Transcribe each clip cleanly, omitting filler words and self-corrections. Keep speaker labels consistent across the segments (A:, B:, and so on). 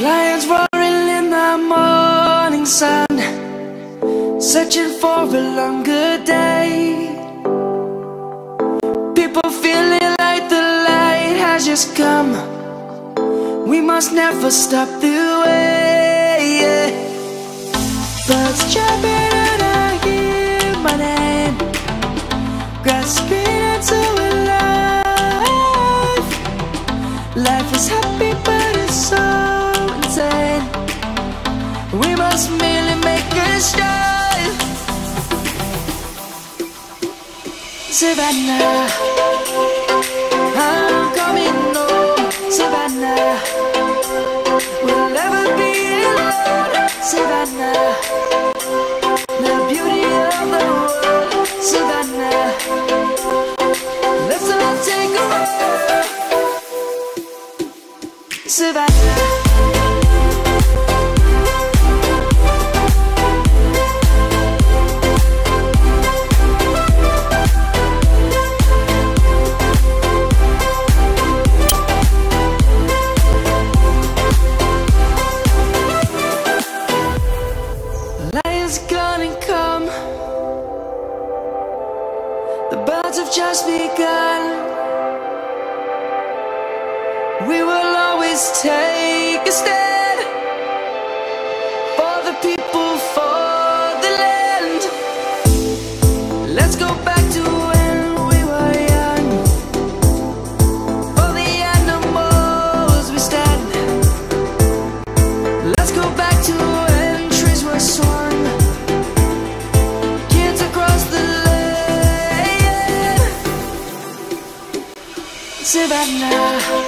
A: Lions roaring in the morning sun, searching for a longer day. People feeling like the light has just come. We must never stop the way. Birds chirping and I hear my name, grasping into a life. Life is happy but it's so insane. We must merely make a start. Savannah, I'm coming home. Savannah, we'll never be alone. Savannah, the beauty of the world. Savannah, let's all take a walk. Savannah. Just begun. We will always take a stand for the people, for the land. Let's go back to when we were young. For the animals we stand. Let's go back to when trees were swung. Kids across the Savannah,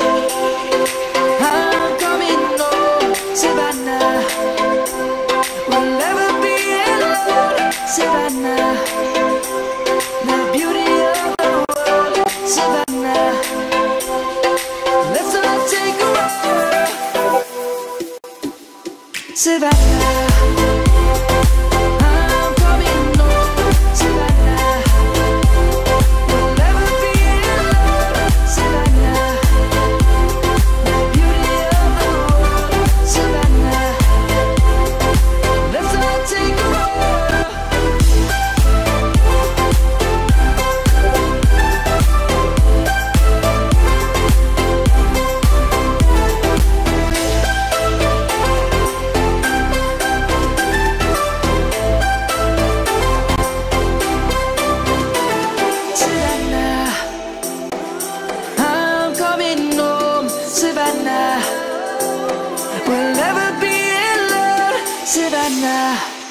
A: I'm coming home. Savannah, we'll never be alone. Savannah, the beauty of the world. Savannah, let's all take a walk. Savannah. Savannah, we'll never be alone. Savannah.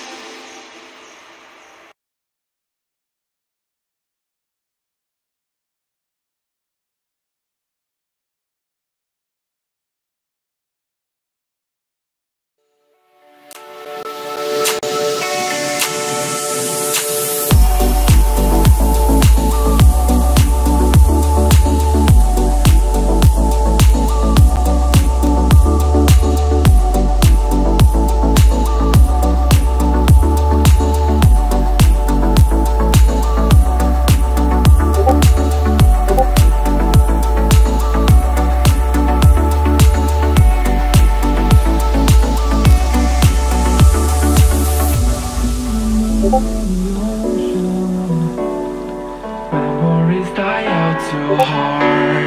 B: Memories die out too hard.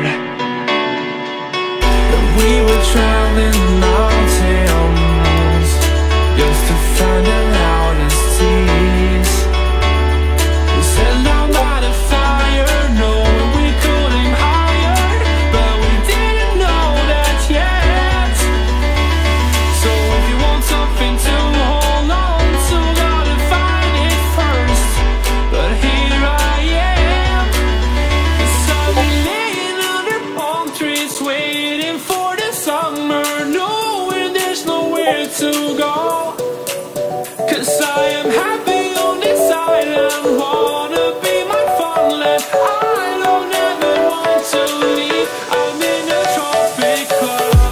B: We were traveling mountains just to find the loudest tears. We sat down by the fire, knowing we could aim higher, but we didn't know that yet. So if you want something to hold on to, gotta find it first. But here I am, beside me laying under palm trees, waiting for the summer, knowing there's nowhere to go. 'Cause I am happy on this island, wanna be my farmland. I don't ever want to leave, I'm in a tropic club.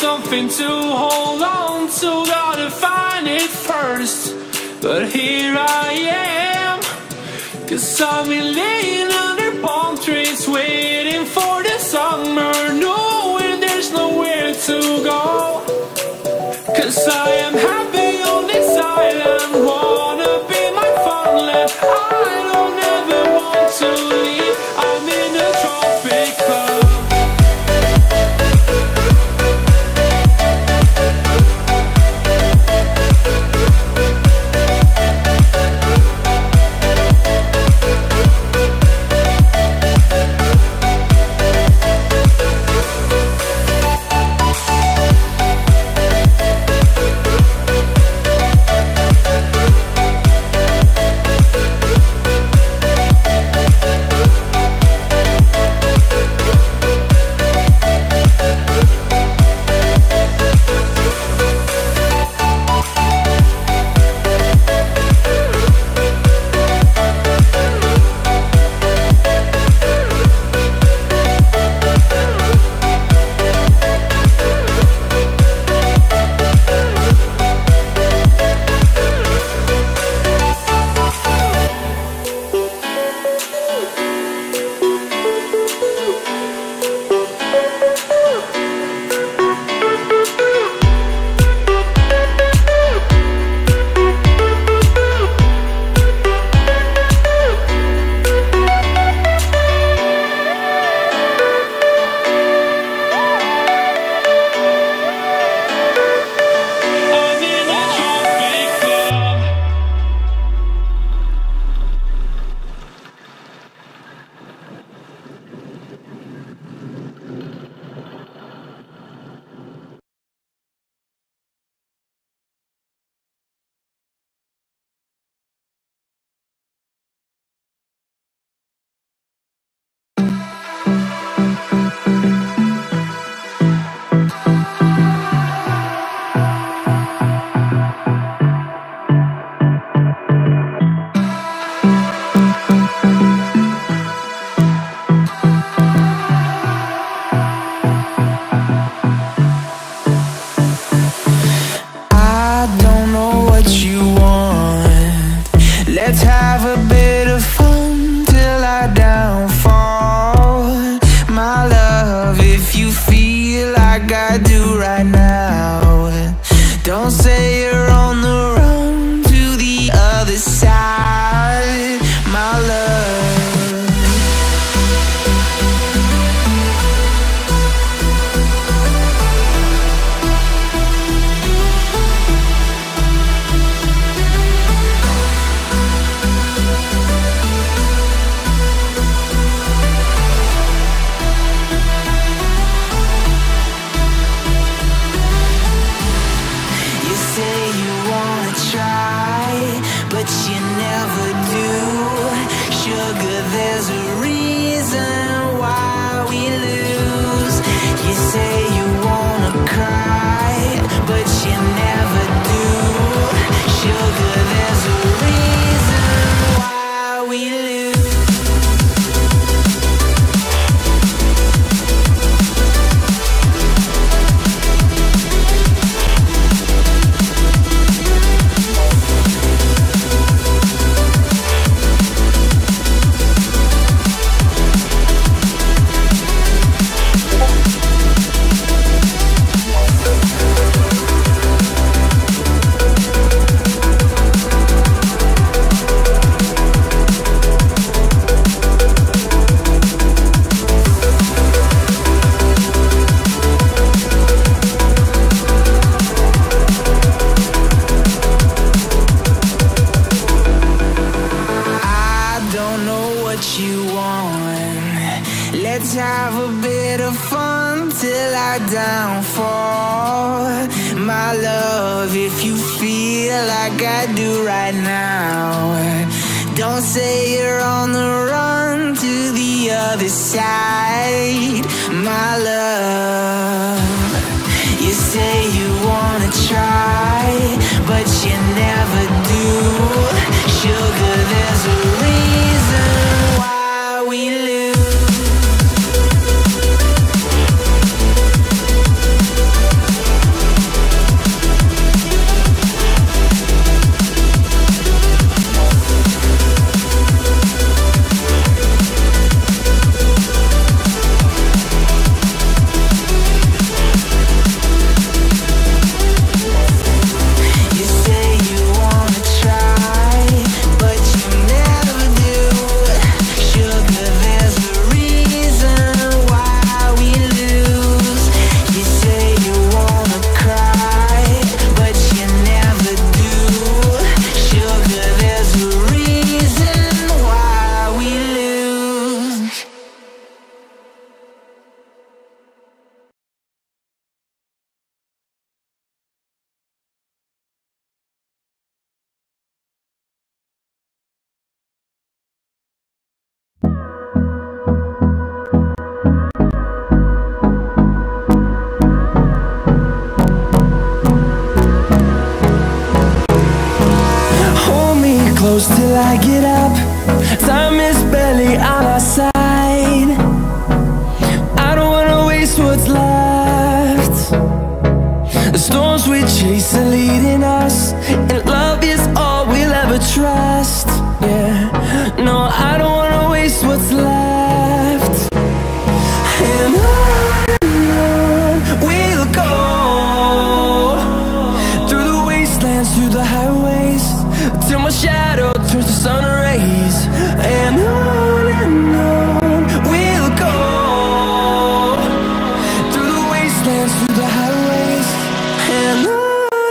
B: something to hold on to, gotta find it first. But here I am, 'cause I've been laying under palm trees, waiting for the summer, knowing there's nowhere to go. 'Cause I am happy on this island, wanna be my farmland. I don't ever want to leave, I'm in a tropic club.
A: Let's have a bit of fun till I downfall. My love, if you feel like I do right now, don't say you're on the run to the other side, my love. Let's have a bit of fun till I downfall. My love, if you feel like I do right now, don't say you're on the run to the other side, my love. You say you wanna try, but you never do. Sugar, there's a reason why we lose.
B: I get up. Time is barely on our side. I don't wanna waste what's left. The storms we chase are leading us, and love is all we'll ever trust. Yeah, no, I don't wanna waste what's left. And on we'll go, through the wastelands, through the highways, till my shadow turns to sun rays. And on we'll go, through the wastelands, through the highways, and on we'll go.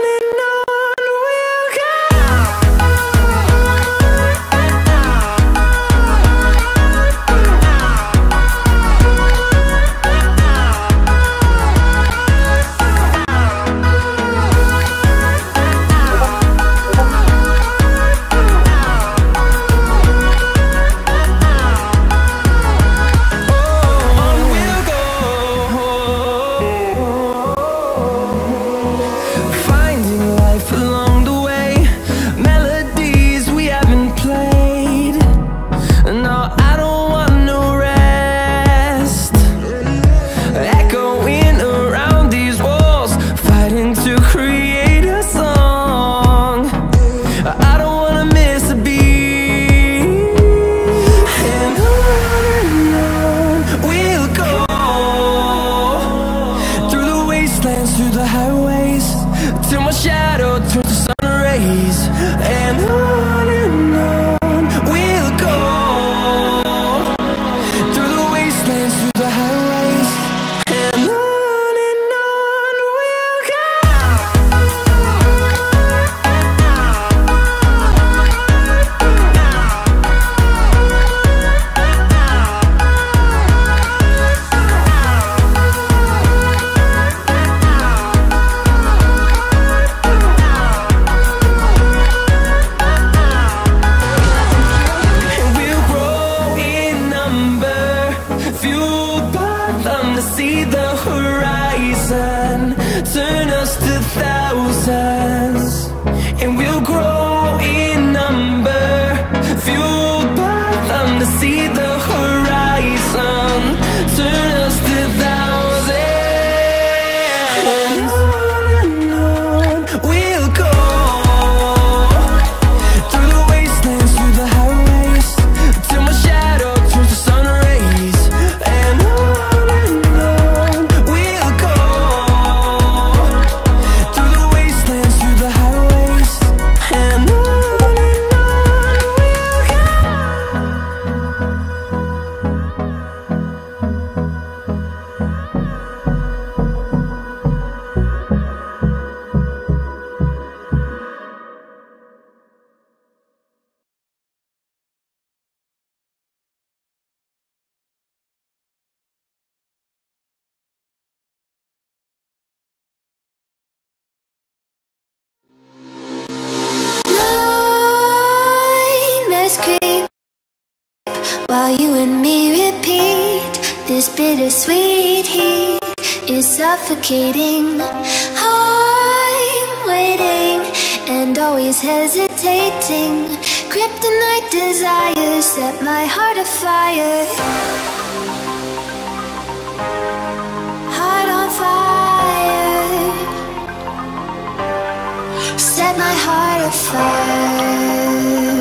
B: Through the highways, till my shadow turns to sun rays. And on we'll go, through the wastelands, through the highways, and on we'll go. See the horizon, turn us to thousands, and we'll grow in number, fueled by them. To see the horizon, turn us to thousands, and on we'll go, through the wastelands, through the highways, till my shadow turns to sun rays. And
C: while you and me repeat, this bittersweet heat is suffocating. I'm waiting and always hesitating. Kryptonite desires set my heart afire. Heart on fire, set my heart afire.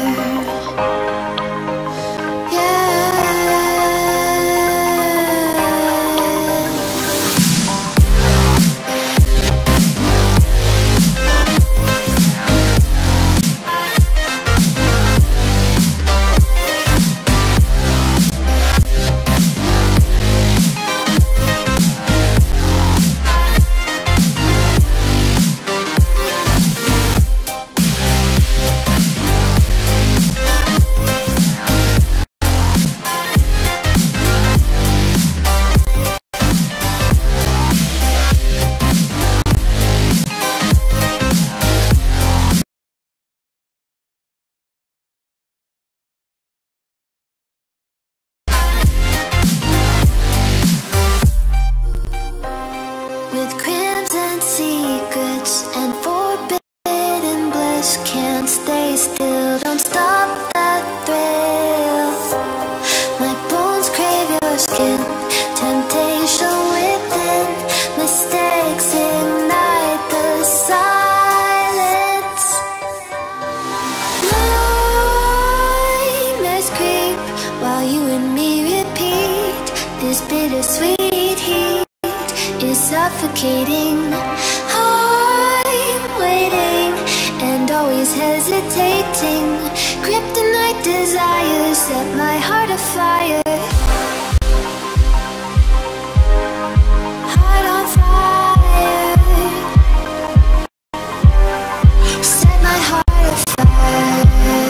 C: suffocating. I'm waiting and always hesitating. Kryptonite desires set my heart afire. Heart on fire. Set my heart afire.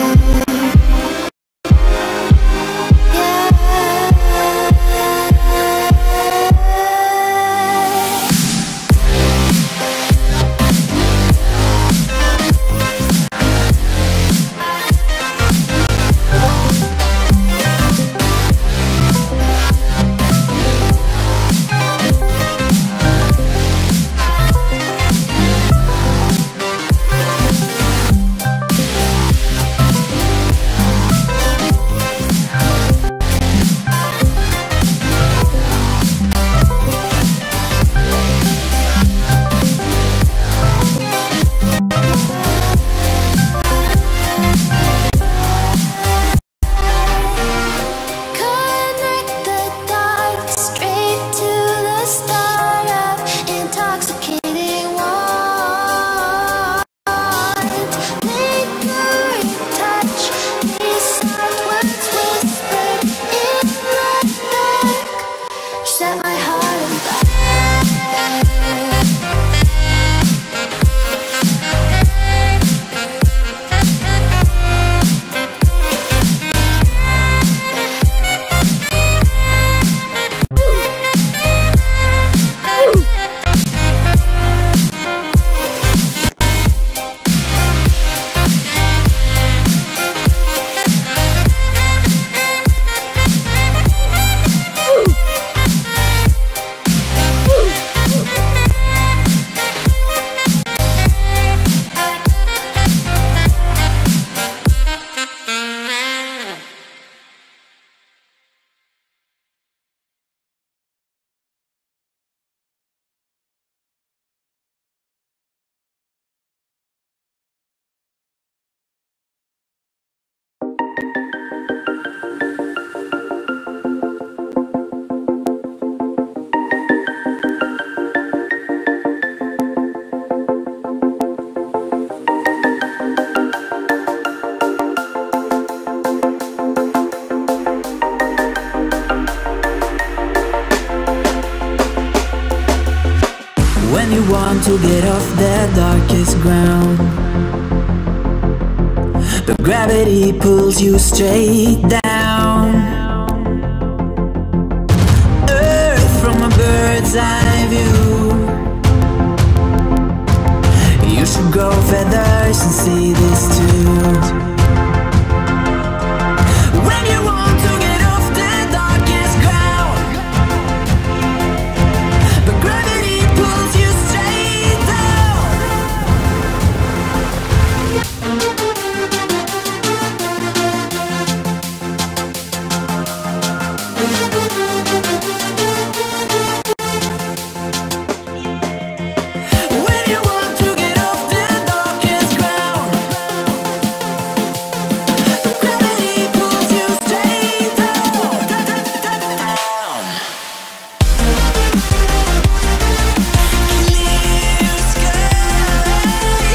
A: When you want to get off the darkest ground, but gravity pulls you straight down. Earth from a bird's eye view. You should grow feathers and see this too. When you want to get off the darkest ground, but gravity pulls you straight down. When you want to get off the darkest ground, but gravity pulls you straight down. Clear sky.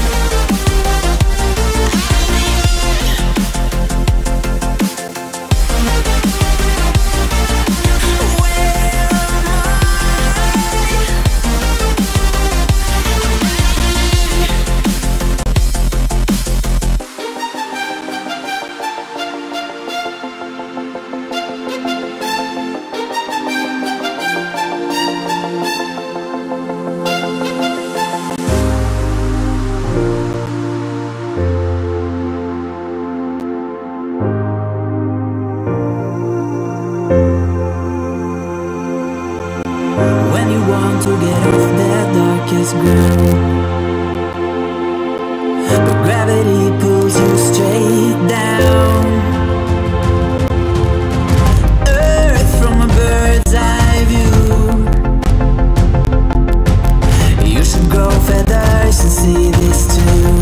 A: When you want to get off the darkest ground, but gravity pulls you straight down. Earth from a bird's eye view. You should grow feathers and see this too.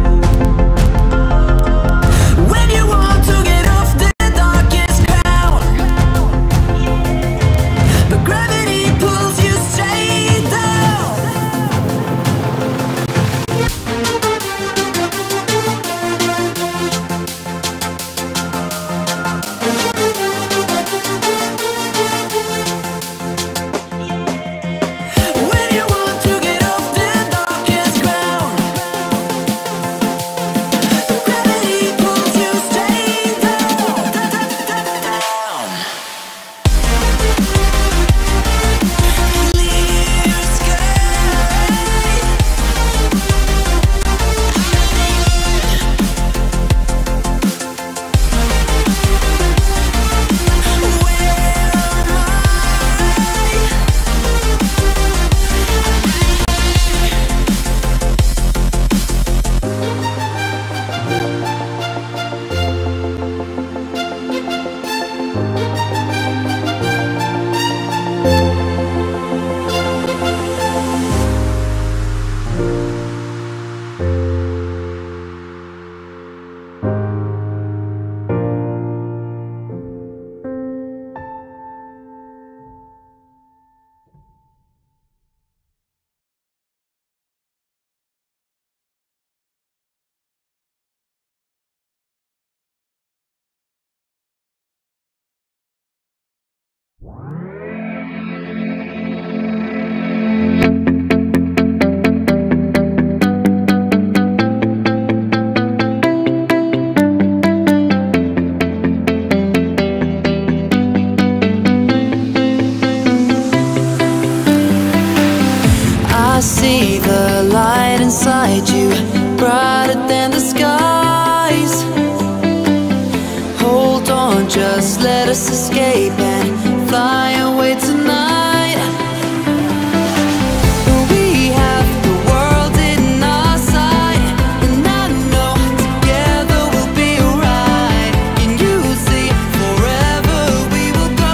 A: When you want to get off the darkest ground, but gravity pulls you straight down. I see the light inside you, brighter than the skies. Hold on, just let us escape and fly away tonight. We have the world in our sight, and I know together we'll be alright. Can you see forever we will go?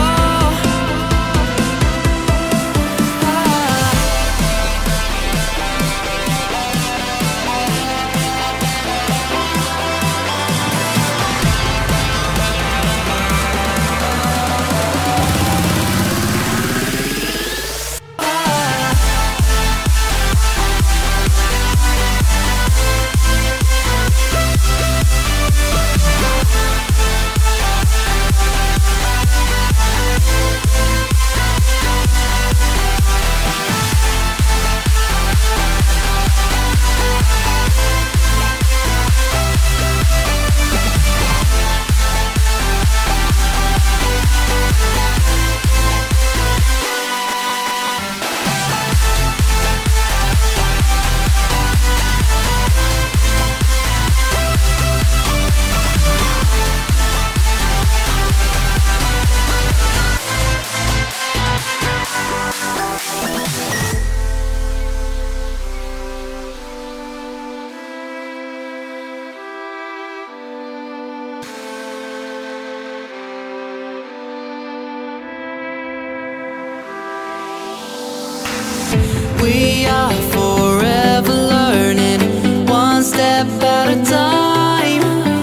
A: We are forever learning, one step at a time.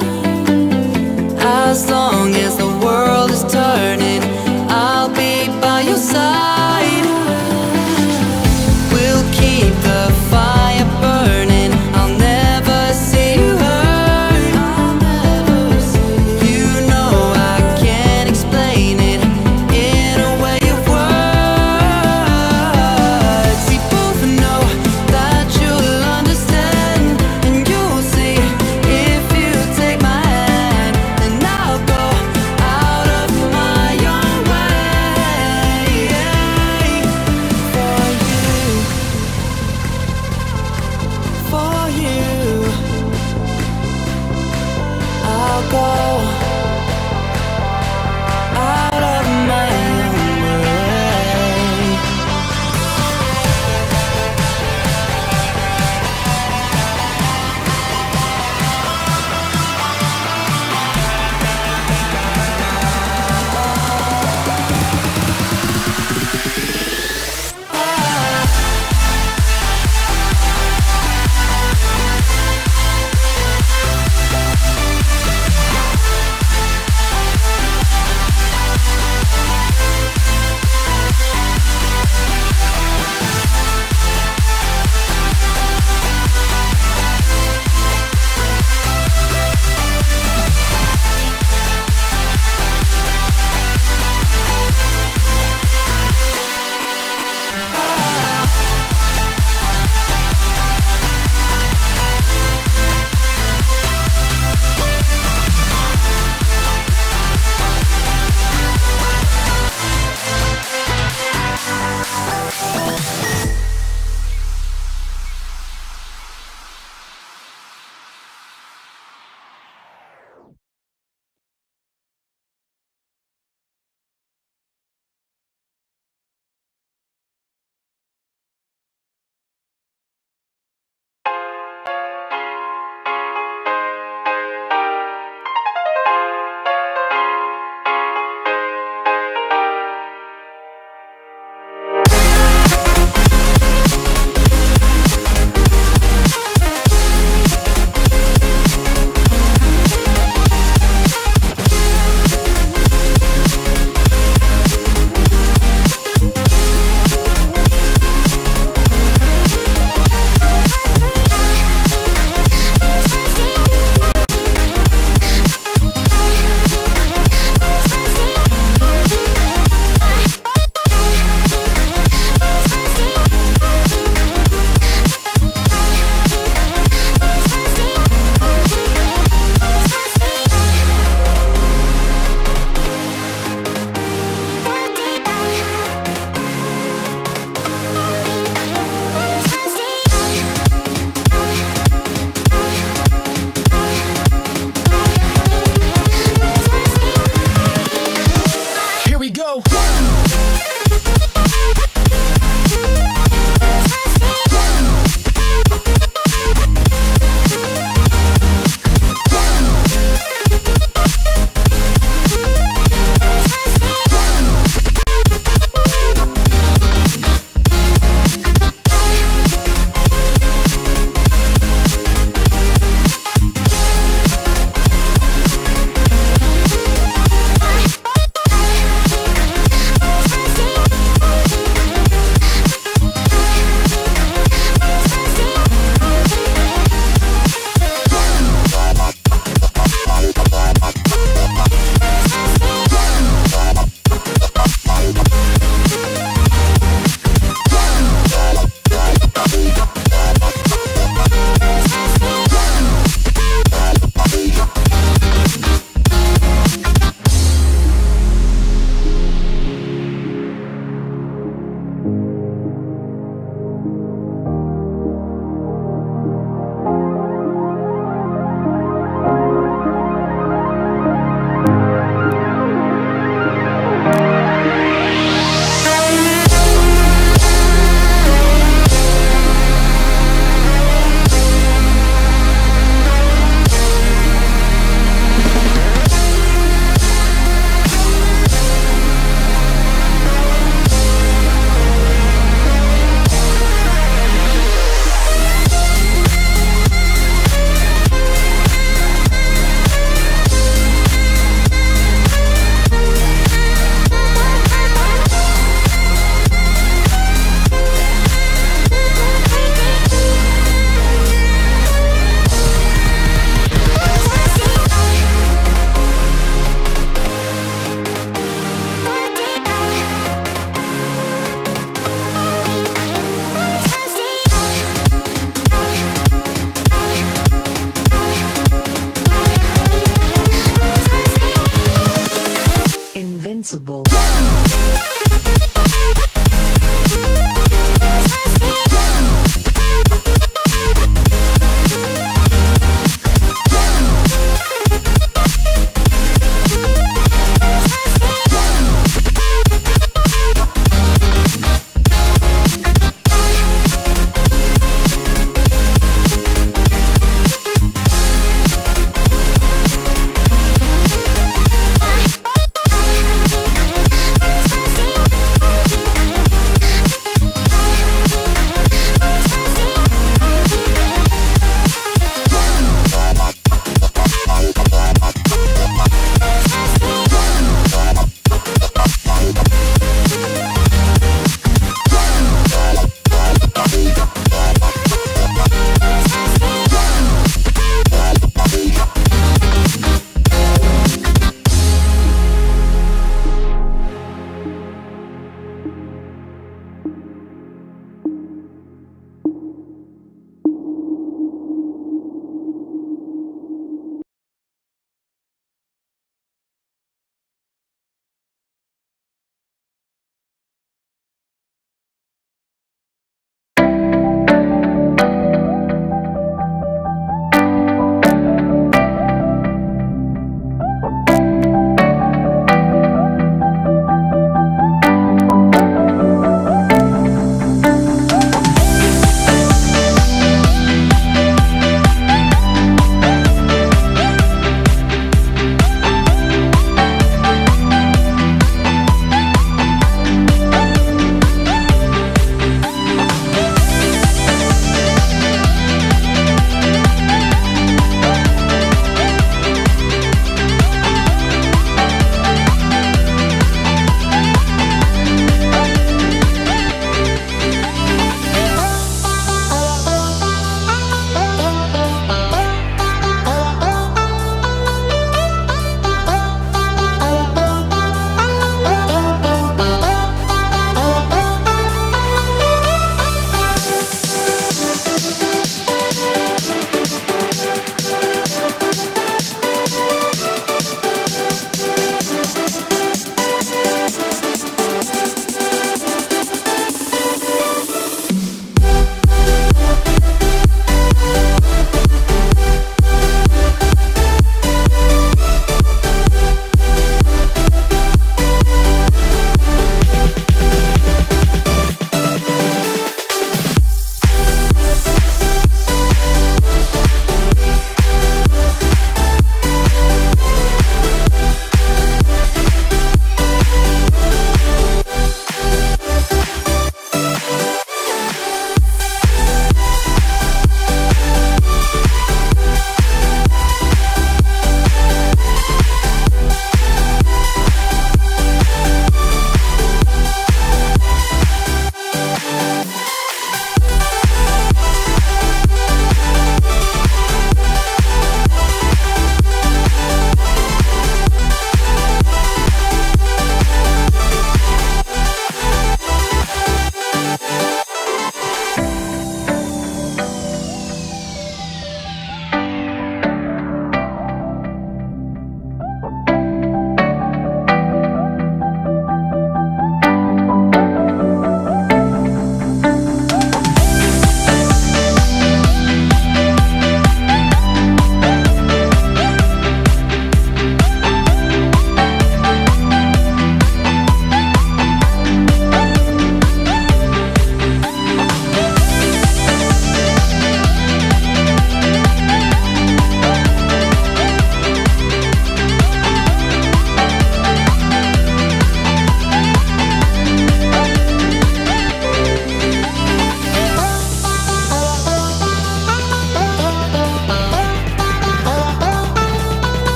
A: As long as the world is turning, I'll be by your side. We'll keep the fire burning, I'll never see you hurt. You know I can't explain it in a way of words. We both know that you'll understand, and you'll see if you take my hand, and I'll go out of my own way for you. I'll go out of my own way.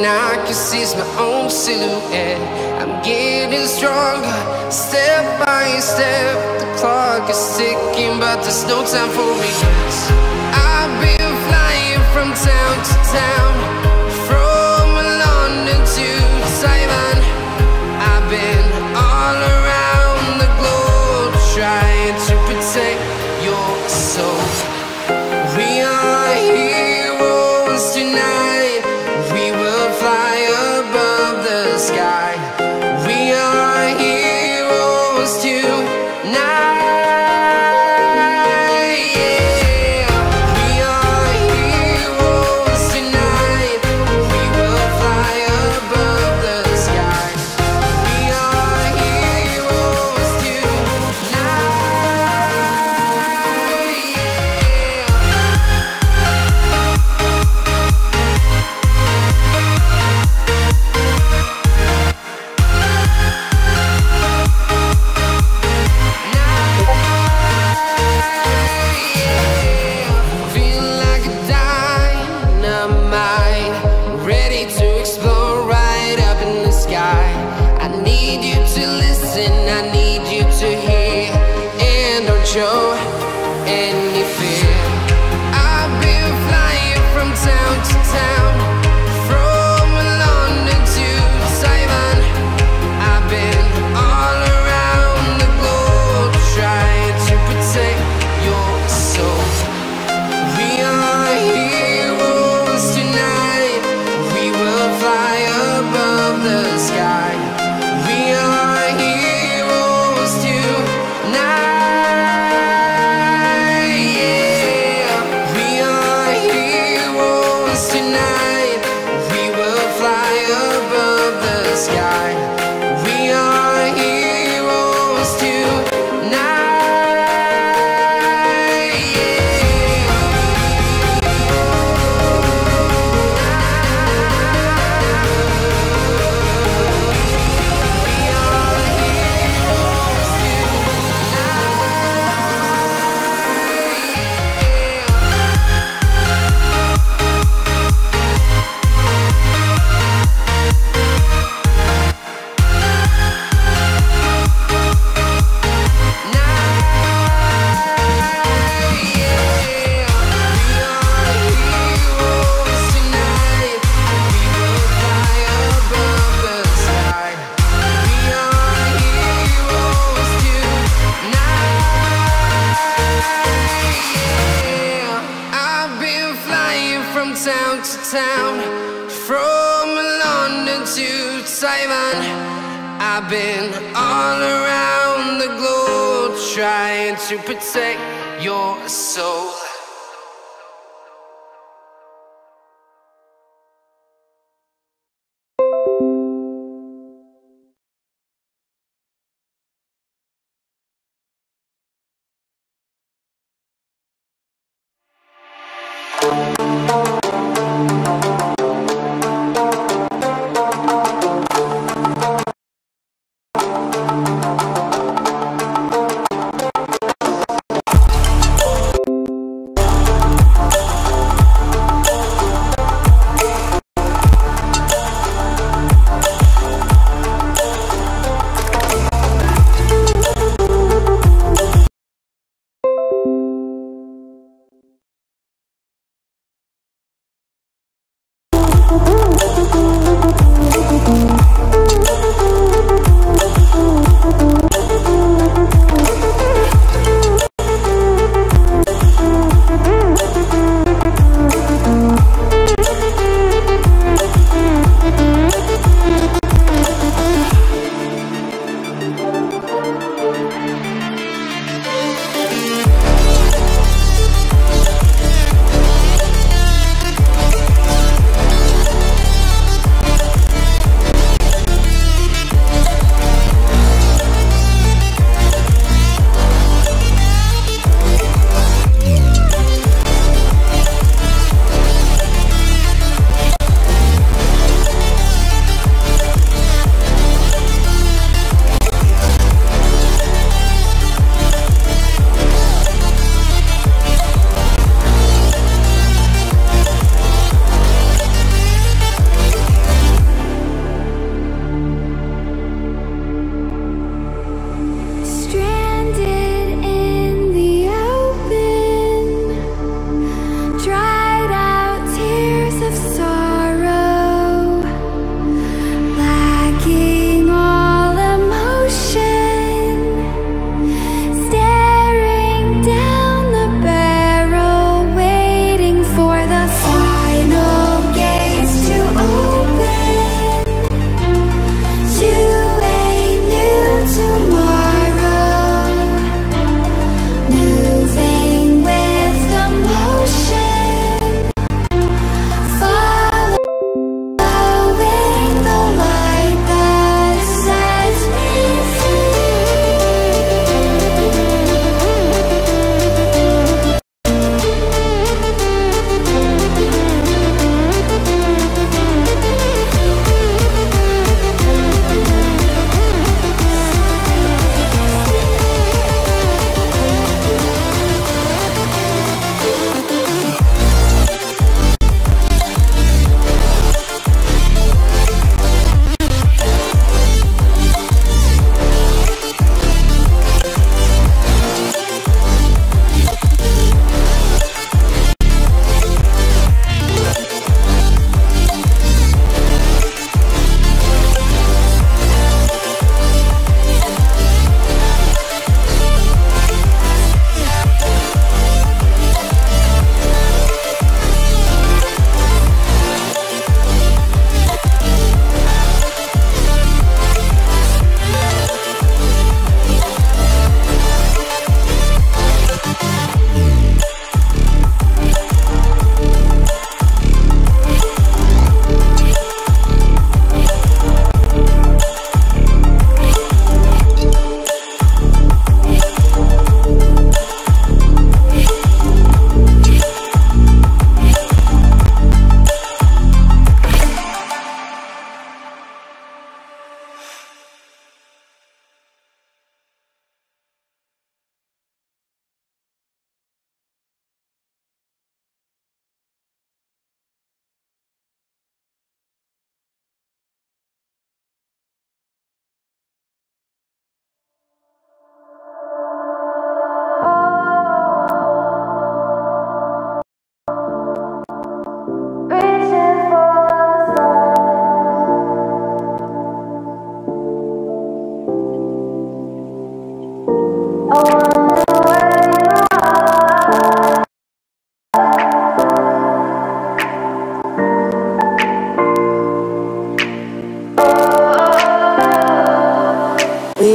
D: I can see is my own silhouette. I'm getting stronger, step by step. The clock is ticking, but there's no time for me. I've been flying from town to town, from London to Taiwan. I've been all around the globe, trying to protect your soul. We are heroes tonight. We will fly above the sky. We are heroes tonight. Yeah. We are heroes tonight. We will fly above the sky. We are heroes tonight. Feel like a dynamite, ready to explode right up in the sky. I need you to listen, I need you to hear, and don't show any fear. I've been flying from town to town, from London to Taiwan. I've been all around the globe, trying to protect your soul. We are heroes tonight. We will fly above the sky. We are heroes tonight. Yeah. We are heroes tonight. We will fly above the sky. We are heroes tonight. I've been flying from town to town, from London to Taiwan. I've been all around the globe, trying to protect your soul.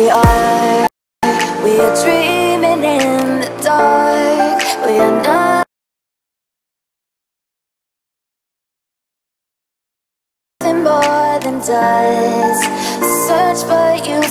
C: we are dreaming in the dark. We are not more than dust. Search but you